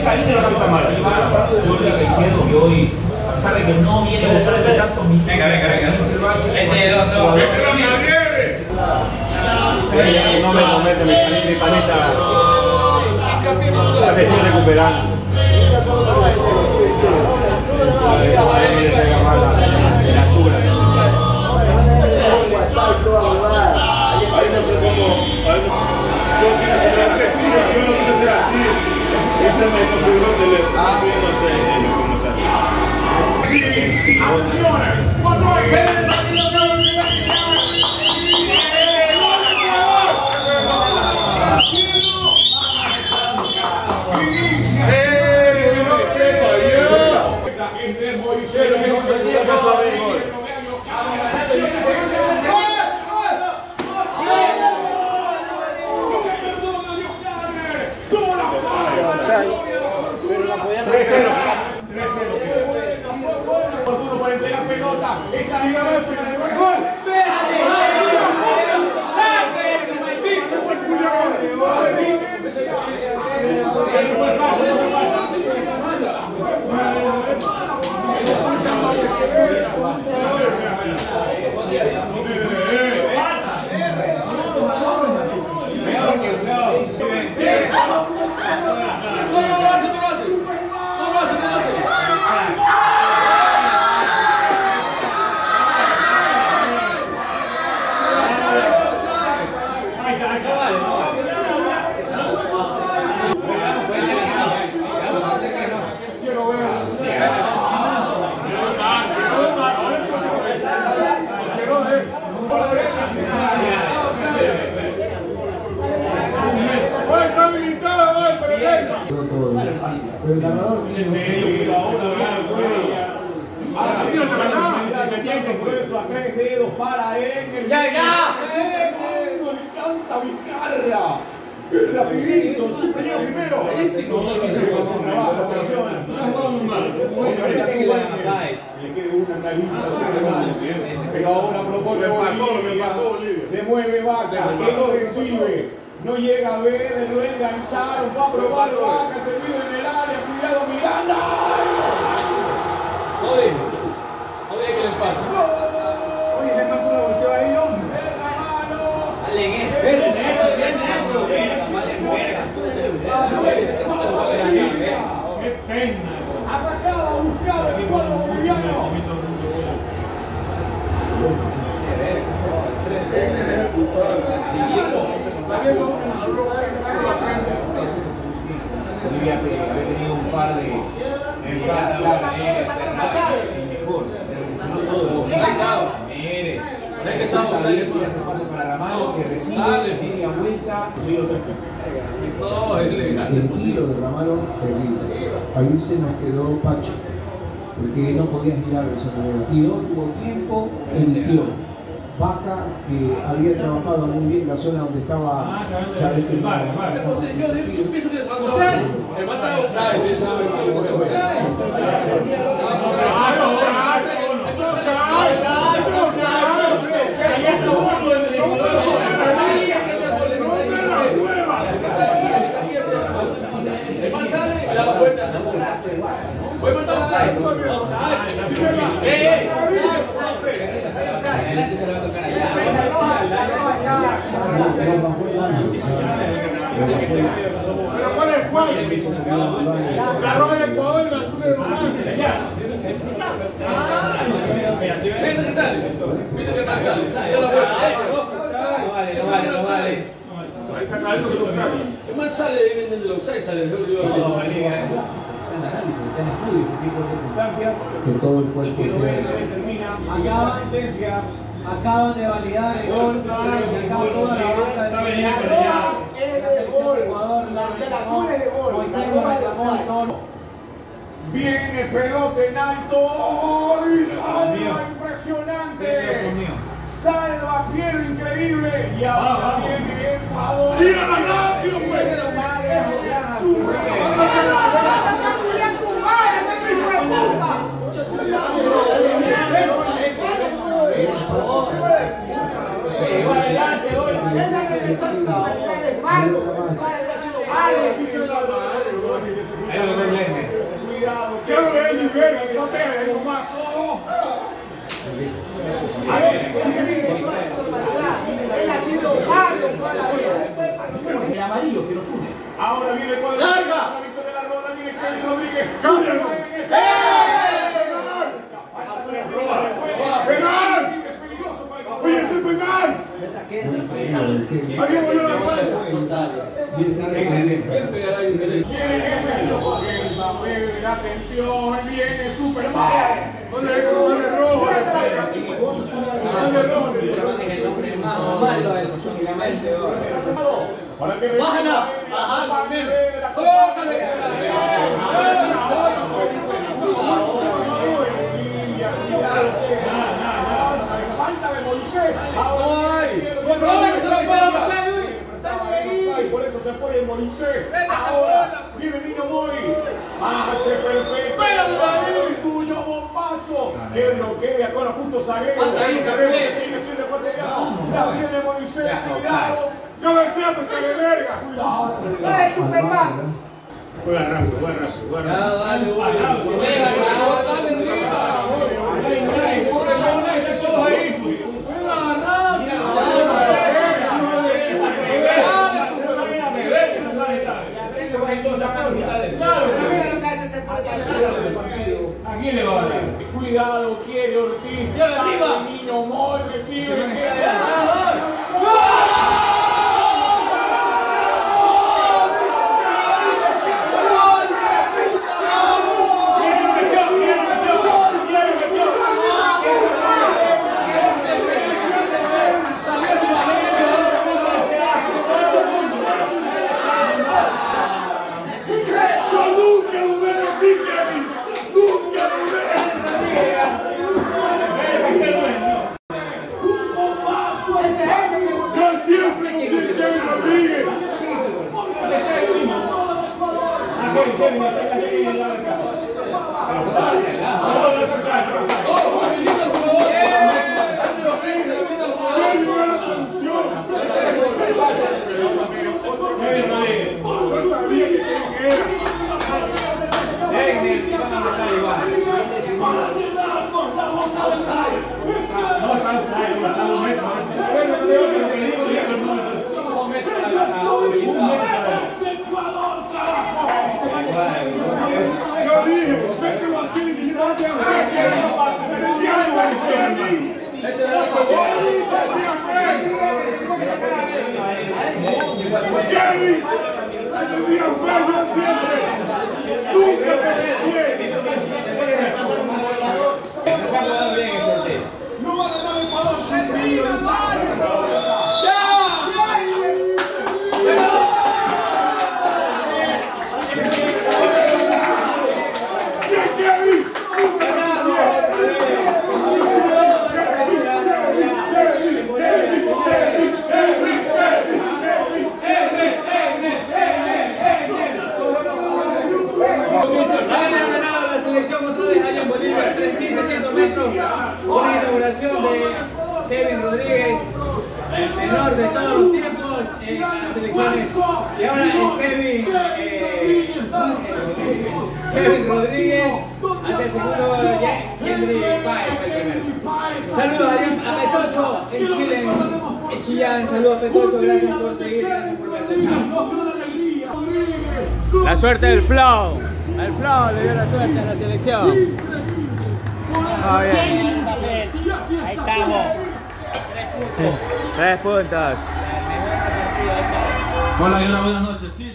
caliente no está mal. Yo le agradecido que hoy, a pesar de que no viene a usar de tantos minutos. Venga. Vete, no me comete mi panita. La que estoy recuperando. Pero la podían 3-0. Oportuno para entregar pelota. Esta es la gol. Pero el ganador tiene Grueso a 3 dedos para Engel. ¡Ya! No alcanza Vizcarra. Rapidito, siempre llega primero. Le queda una carita. Pero ahora propone Bolivia. Se mueve Vaca, él lo recibe. No llega a ver, lo engancharon, va a probar Vaca, se vive en el área, cuidado Miranda. Oye, que le empate. Oye, se me volteó ahí, hombre. Qué pena. Atacaba, buscaba el cuadro boliviano. Bolivia había tenido un par de mejor, revolucionó todo. Bolivia se pasa para Ramalo, que recibe, media vuelta, soy otro. el tiro de Ramalo terrible. Ahí se nos quedó Pacho, porque no podías mirar de esa manera. Tiró, tuvo tiempo, eligió. Vaca, que había trabajado muy bien la zona donde estaba Chávez. Yo pienso que el mata Pero ¿cuál es cuál? La roja del Ecuador y la azul de Román. Mira que sale. Mira que mal sale. No vale. ¿Qué más sale en el offside? Sale el juego de Análisis, está en estudio, este tipo de circunstancias. Que todo el cuerpo determina si la sentencia. Acaban de validar el gol, acá toda la banda de Viene pelota en alto y salva impresionante. Salva Piero increíble y ahora viene Ecuador. ¡Tírala rápido, pues! Ahí lo ustedes, Tomaso. Él ha sido barrio toda la vida. El amarillo que nos une. Ahora viene cuadro. ¡Larga! De la rola, viene Kevin Rodríguez. ¡Cámbialo! ¡Penal! ¡Oye, este es penal! ¡Alguien volvió la vuelta! Viene atención, viene Superman. ¡Ole rojo! Para que ¡Bájala! falta de Moisés. Por eso se fue el Moisés. Ahora viene el niño Moy. Hace perfecto. Suyo bombazo. Que bloquea con los puntos zagueros. Sigue siendo ecuatoriano. La viene Moisés. Cuidado. No me seas de verga. Cuidado. ¡No es Superman! Juega rápido, juega rápido, juega rápido. Aquí le va a dar. Cuidado, quiere Ortiz. Sale el niño Moy, recibe. Una inauguración de Kevin Rodríguez, el menor de todos los tiempos en las selecciones. Y ahora Kevin Rodríguez hace el segundo, Henry Páez el primero. Saludos a Petocho en Chile, en Chillán. Saludos a Petocho, gracias por seguir, gracias por verlo. La suerte del Flow. Al Flow le dio la suerte a la selección. Oh, bien. Ahí estamos. 3 puntos. 3 puntos. Hola y hola, buenas noches. Sí,